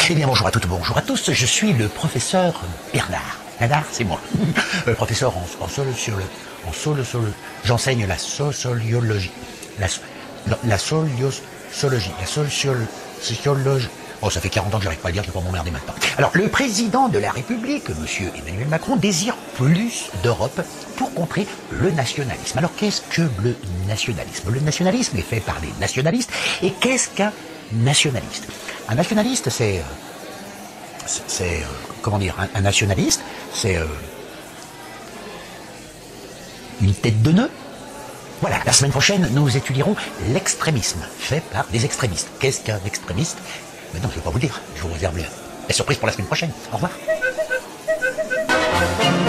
Eh bien, bonjour à toutes, bonjour à tous. Je suis le professeur Bernard. Bernard, c'est moi. Professeur j'enseigne la sociologie. Sociologie. Oh, ça fait 40 ans que j'arrive pas à le dire, je vais pas m'emmerder maintenant. Alors, le président de la République, monsieur Emmanuel Macron, désire plus d'Europe pour contrer le nationalisme. Alors, qu'est-ce que le nationalisme? Le nationalisme est fait par les nationalistes. Et qu'est-ce qu'un nationaliste? Un nationaliste, c'est comment dire, un nationaliste, c'est une tête de nœud. Voilà, la semaine prochaine, nous étudierons l'extrémisme fait par des extrémistes. Qu'est-ce qu'un extrémiste? Mais non, je ne vais pas vous le dire, je vous réserve la surprise pour la semaine prochaine. Au revoir.